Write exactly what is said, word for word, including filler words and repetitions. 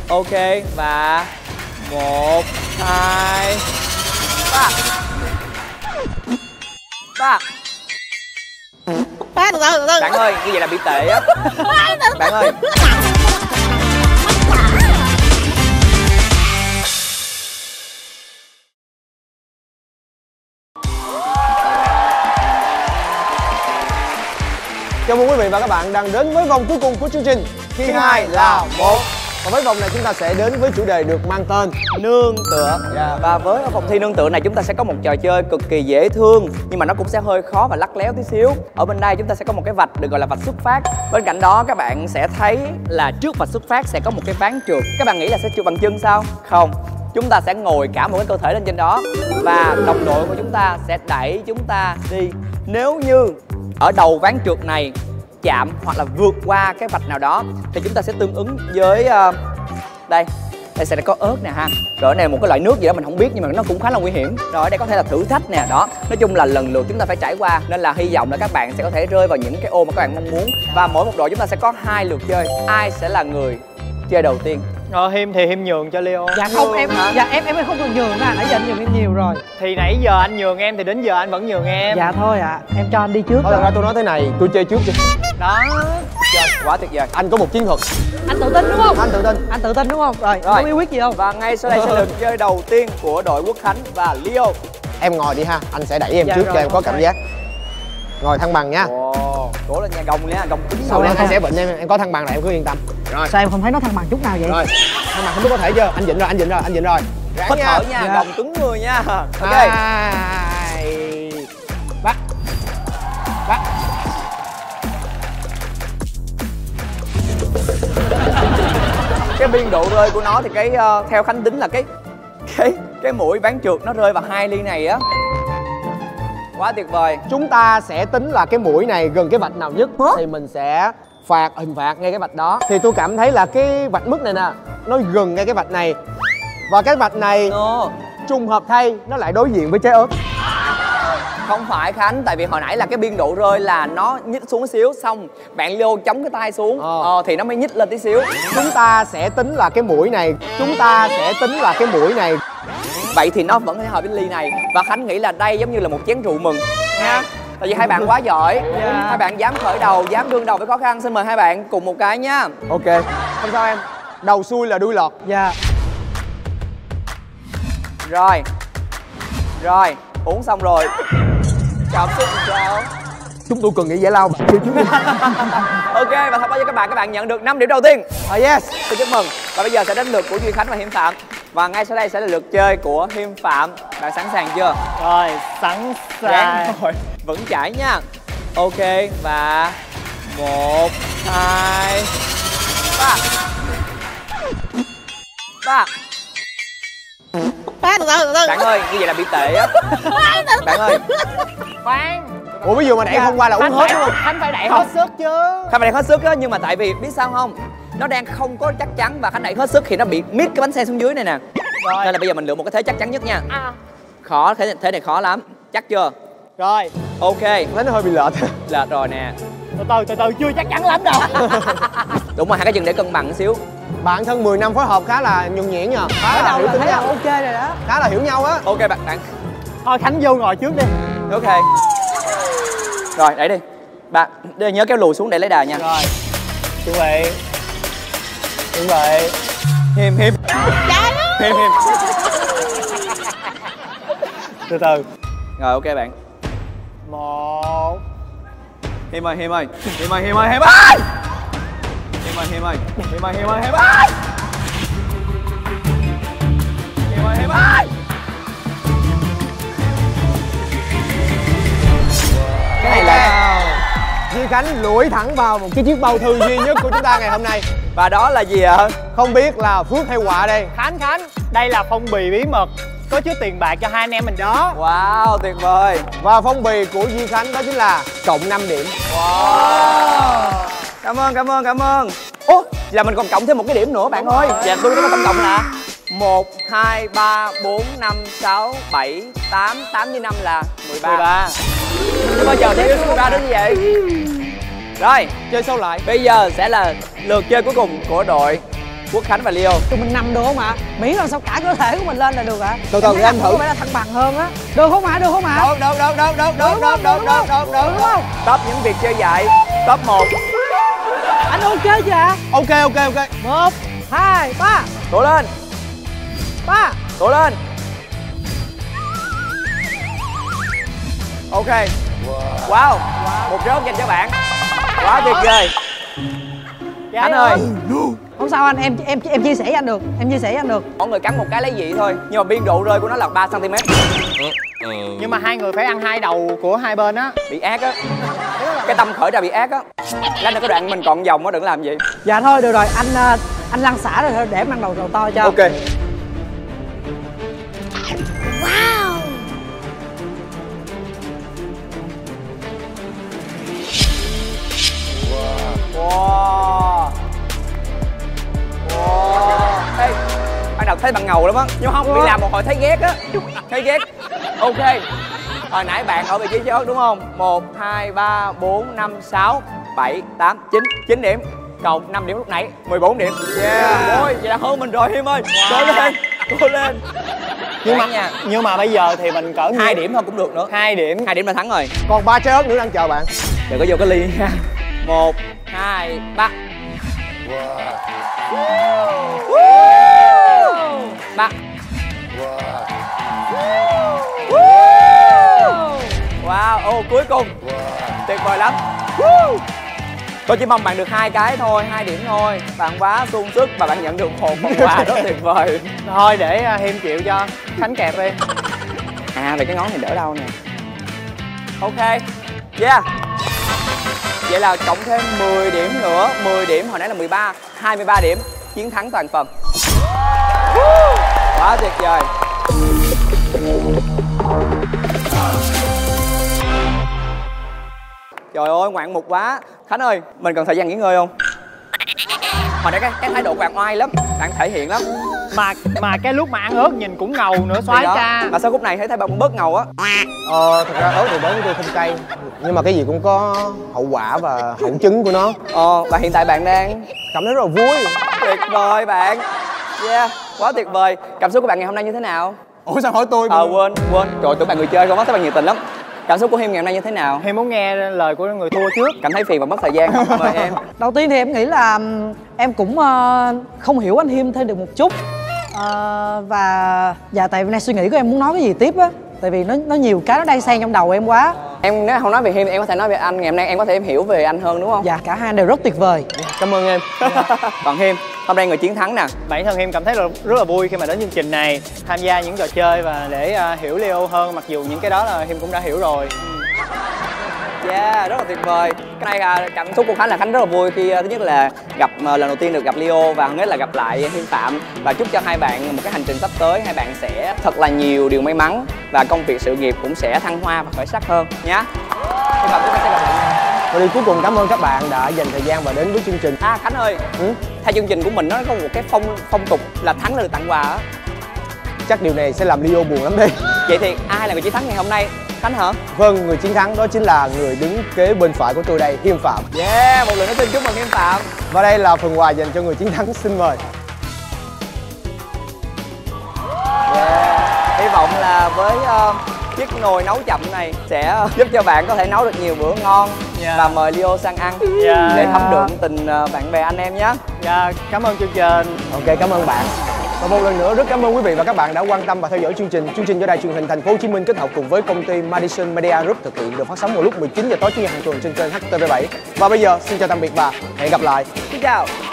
Ok, và một, hai, ba. Ba. Ba, từ từ, từ từ. Bạn ơi, như vậy là bị tệ á. Bạn ơi. Chào mừng quý vị và các bạn đang đến với vòng cuối cùng của chương trình Khi hai là một. Và với vòng này chúng ta sẽ đến với chủ đề được mang tên Nương tựa. Yeah. Và với ở vòng thi nương tựa này chúng ta sẽ có một trò chơi cực kỳ dễ thương, nhưng mà nó cũng sẽ hơi khó và lắt léo tí xíu. Ở bên đây chúng ta sẽ có một cái vạch được gọi là vạch xuất phát. Bên cạnh đó các bạn sẽ thấy là trước vạch xuất phát sẽ có một cái ván trượt. Các bạn nghĩ là sẽ trượt bằng chân sao? Không, chúng ta sẽ ngồi cả một cái cơ thể lên trên đó và đồng đội của chúng ta sẽ đẩy chúng ta đi. Nếu như ở đầu ván trượt này chạm hoặc là vượt qua cái vạch nào đó thì chúng ta sẽ tương ứng với uh, đây, đây sẽ có ớt nè ha. Rồi này một cái loại nước gì đó mình không biết nhưng mà nó cũng khá là nguy hiểm. Rồi ở đây có thể là thử thách nè, đó. Nói chung là lần lượt chúng ta phải trải qua, nên là hy vọng là các bạn sẽ có thể rơi vào những cái ô mà các bạn mong muốn. Và mỗi một đội chúng ta sẽ có hai lượt chơi. Ai sẽ là người chơi đầu tiên? Ờ, Hiêm thì Hiêm nhường cho Leo. Dạ không, em dạ em em không cần nhường mà nãy giờ anh nhường em nhiều rồi. Thì nãy giờ anh nhường em thì đến giờ anh vẫn nhường em. Dạ thôi ạ, à, em cho anh đi trước. Thôi, thật ra tôi nói thế này, tôi chơi trước chứ. Đó. Chơi quá tuyệt vời. Anh có một chiến thuật. Anh tự tin đúng không? Anh tự tin. Anh tự tin đúng không? Rồi, Rồi. có bí quyết gì không? Và ngay sau đây sẽ là lượt chơi đầu tiên của đội Quốc Khánh và Leo. Em ngồi đi ha, anh sẽ đẩy em Dạ trước rồi, cho em có ok. cảm giác. Ngồi thăng bằng nha. Ồ, cố lên nha, gồng nha, gồng cứng Sau đầu đó lên anh nha. sẽ bệnh em, em có thăng bằng là em cứ yên tâm. Rồi. Sao em không thấy nó thăng bằng chút nào vậy? Rồi. Thăng bằng không biết có thể chưa? Anh dịnh rồi, anh dịnh rồi, anh dịnh rồi. Ráng Hít nha. thở nha, Dạ. gồng cứng người nha. Ok. Hai, ba, ba. Cái biên độ rơi của nó thì cái uh, theo Khánh tính là cái cái cái mũi ván trượt nó rơi vào hai ly này á. Quá tuyệt vời. Chúng ta sẽ tính là cái mũi này gần cái vạch nào nhất thì mình sẽ phạt hình phạt ngay cái vạch đó. Thì tôi cảm thấy là cái vạch mức này nè, nó gần ngay cái vạch này. Và cái vạch này No. trùng hợp thay nó lại đối diện với trái ớt. Không phải Khánh, tại vì hồi nãy là cái biên độ rơi là nó nhích xuống xíu, xong bạn Leo chống cái tay xuống Ờ. ờ, thì nó mới nhích lên tí xíu. Chúng ta sẽ tính là cái mũi này, chúng ta sẽ tính là cái mũi này. Vậy thì nó vẫn có thể hợp với ly này. Và Khánh nghĩ là đây giống như là một chén rượu mừng nha. Tại vì hai bạn quá giỏi. Dạ. Hai bạn dám khởi đầu, dám đương đầu với khó khăn. Xin mời hai bạn cùng một cái nha. Ok, không sao em. Đầu xuôi là đuôi lọt. Dạ. Rồi. Rồi, uống xong rồi. Cảm xúc sao? Chúng tôi cần nghĩ giải lao. Ok, và thông báo cho các bạn, các bạn nhận được năm điểm đầu tiên. Ah yes. Xin chúc mừng. Và bây giờ sẽ đến lượt của Duy Khánh và Hiêm Phạm. Và ngay sau đây sẽ là lượt chơi của Hiêm Phạm. Bạn sẵn sàng chưa? Rồi, sẵn Ráng sàng. ngồi vững chãi nha. Ok, và một, hai, ba. Ba. Ba, từ từ, từ từ. Bạn ơi, như vậy là bị tệ á. Bạn ơi. Khoan. Ủa ví dụ mà đẩy Dạ. không qua là uống hết đúng không? Khánh phải đẩy hết sức chứ. Khánh phải đẩy hết sức á, nhưng mà tại vì biết sao không? Nó đang không có chắc chắn và Khánh đẩy hết sức thì nó bị mít cái bánh xe xuống dưới này nè. Rồi. Nên là bây giờ mình lựa một cái thế chắc chắn nhất nha. À. Khó, thế, thế này khó lắm. Chắc chưa? Rồi, Ok, Thấy nó hơi bị lệch. lệch rồi nè. từ từ từ từ chưa chắc chắn lắm đâu. Đúng rồi, hai cái chân để cân bằng xíu. Bạn thân mười năm phối hợp khá là nhuần nhuyễn nhờ. Khá Ở là đầu hiểu là tính thấy là nhau. ok rồi đó. Khá là hiểu nhau á. Ok bạn, bạn. Thôi Khánh vô ngồi trước đi. Ok. Rồi, đẩy đi. Bạn, để nhớ kéo lùi xuống để lấy đà nha. Rồi. Chuẩn bị. Chuẩn bị. Hiêm, hiêm. Hiêm, hiêm. Từ từ. Rồi, ok bạn. Một. Hiêm ơi, Hiêm ơi. Hiêm ơi, Hiêm ơi, Hiêm ơi. Hiêm ơi, Hiêm ơi. Hiêm ơi, Hiêm ơi, Hiêm ơi. Hiêm ơi, Hiêm ơi. Cái này là Duy Khánh lủi thẳng vào một cái chiếc bao thư duy nhất của chúng ta ngày hôm nay. Và đó là gì ạ? Không biết là phước hay họa đây. Khánh, Khánh, đây là phong bì bí mật có chứa tiền bạc cho hai anh em mình đó. Wow, tuyệt vời. Và phong bì của Duy Khánh đó chính là cộng năm điểm. Wow. Cảm ơn, cảm ơn, cảm ơn. Ủa, là mình còn cộng thêm một cái điểm nữa bạn ơi. Dạ, tôi có tổng cộng là một, hai, ba, bốn, năm, sáu, bảy, tám. Tám với năm là mười ba. mười ba. Nhưng mà giờ thiếu số mười ba đến như vậy. Rồi, Chơi sâu lại. bây giờ sẽ là lượt chơi cuối cùng của đội Quốc Khánh và Leo. tụi mình nằm được không ạ? Miễn là sao cả cơ thể của mình lên là được ạ. Từ từ thấy để anh nằm thử. có vẻ là thăng bằng hơn á. Được không ạ? Được không ạ? Được, được, được, được, được, được, Đúng không? được, Đúng được, không? được, được, Đúng được. không? Top những việc chơi dạy. Top một. Anh ok chưa ạ? Ok ok ok. Một, hai, ba, Cố lên, ba. cố lên. Ok. Wow, một rớt dành cho bạn. Quá tuyệt vời. Anh ơi, Không sao anh, em em em chia sẻ với anh được. Em chia sẻ với anh được. mọi người cắn một cái lấy vị thôi. Nhưng mà biên độ rơi của nó là ba xăng ti mét. Nhưng mà hai người phải ăn hai đầu của hai bên á. Bị ác á. Cái tâm khởi ra bị ác á. Lát nữa cái đoạn mình còn vòng á, đừng làm vậy. Dạ thôi được rồi, anh ờ, anh lăn xả rồi thôi để em ăn đầu đầu to cho. Ok. Wow. Wow. Ê, ban đầu thấy bạn ngầu lắm á, nhưng không bị làm một hồi thấy ghét á, thấy ghét. Ok. Hồi nãy bạn ở vị trí chót đúng không? Một, hai, ba, bốn, năm, sáu, bảy, tám, chín, chín điểm. Cộng năm điểm lúc nãy, mười bốn điểm. Yeah. Ôi, vậy là hơn mình rồi Hiêm ơi. Cố lên, cố lên. Nhưng mà Ráng nha. nhưng mà bây giờ thì mình cỡ Hai điểm thôi cũng được nữa. hai điểm. Hai điểm là thắng rồi. Còn ba trái ớt nữa đang chờ bạn. Đừng có vô cái ly nha. Một, hai, ba. Ba. Wow, ô cuối cùng. Tuyệt vời lắm. Tôi chỉ mong bạn được hai cái thôi, hai điểm thôi. Bạn quá sung sức và bạn nhận được một phần quà rất tuyệt vời. Thôi để uh, Hiêm chịu cho Khánh kẹp đi. À, về cái ngón này đỡ đau nè. Ok. Yeah. Vậy là cộng thêm mười điểm nữa. Mười điểm, hồi nãy là mười ba. hai mươi ba điểm. Chiến thắng toàn phần. Quá tuyệt vời. Trời ơi, ngoạn mục quá. Khánh ơi, mình cần thời gian nghỉ ngơi không? Hồi nãy cái, cái thái độ của bạn oai lắm. Bạn thể hiện lắm. Mà mà cái lúc mà ăn ớt nhìn cũng ngầu nữa, xoái ca. Mà sao khúc này thấy thấy bạn bớt ngầu á? Ờ, thật ra ớt thì đến với tôi không cay. Nhưng mà cái gì cũng có hậu quả và hậu chứng của nó. Ờ, và hiện tại bạn đang Cảm thấy rất là vui. tuyệt vời bạn. Yeah, quá tuyệt vời. Cảm xúc của bạn ngày hôm nay như thế nào? Ủa sao hỏi tôi? Ờ, quên, quên. Trời, tưởng bạn người chơi không á, thấy bạn nhiệt tình lắm. Cảm xúc của Hiêm ngày hôm nay như thế nào? Hiêm muốn nghe lời của người thua trước. Cảm thấy phiền và mất thời gian. Mời em. Đầu tiên thì em nghĩ là ừm, em cũng ờ, không hiểu anh Hiêm thêm được một chút. Ờ, và dạ tại nay suy nghĩ của em muốn nói cái gì tiếp á. Tại vì nó nó nhiều cái nó đang xen trong đầu em quá. Em nếu không nói về Hiêm, em có thể nói về anh. Ngày hôm nay em có thể em hiểu về anh hơn đúng không? Dạ cả hai đều rất tuyệt vời. Cảm ơn em. Còn Hiêm, hôm nay người chiến thắng nè. Bản thân Hiêm cảm thấy là rất là vui khi mà đến chương trình này, tham gia những trò chơi và để uh, hiểu Leo hơn, mặc dù những cái đó là Hiêm cũng đã hiểu rồi. Yeah, rất là tuyệt vời. Cái này là cảm xúc của Khánh là Khánh rất là vui khi uh, thứ nhất là gặp uh, lần đầu tiên được gặp Leo và hơn hết là gặp lại Hiêm Phạm, và chúc cho hai bạn một cái hành trình sắp tới hai bạn sẽ thật là nhiều điều may mắn và công việc sự nghiệp cũng sẽ thăng hoa và khởi sắc hơn nhá. Hy vọng chúng ta sẽ gặp lại nhau. Và điều cuối cùng cảm ơn các bạn đã dành thời gian và đến với chương trình. À Khánh ơi, Ừ? theo chương trình của mình nó có một cái phong phong tục là thắng là được tặng quà á. Chắc điều này sẽ làm Leo buồn lắm đi. Vậy thì ai là người chiến thắng ngày hôm nay? Khánh hả? Vâng, người chiến thắng đó chính là người đứng kế bên phải của tôi đây, Hiêm Phạm. Yeah, một lần nữa xin chúc mừng Hiêm Phạm. Và đây là phần quà dành cho người chiến thắng, xin mời. Yeah. Hy vọng là với uh, chiếc nồi nấu chậm này sẽ giúp cho bạn có thể nấu được nhiều bữa ngon. Yeah. Và mời Leo sang ăn Yeah. để thấm đượm tình uh, bạn bè anh em nhé. Dạ, cảm ơn chương trình. Ok, cảm ơn bạn. Và một lần nữa rất cảm ơn quý vị và các bạn đã quan tâm và theo dõi chương trình. Chương trình do Đài Truyền hình Thành phố Hồ Chí Minh kết hợp cùng với công ty Madison Media Group thực hiện, được phát sóng vào lúc mười chín giờ tối chủ nhật hàng tuần trên kênh H T V bảy. Và bây giờ xin chào tạm biệt và hẹn gặp lại. Xin chào.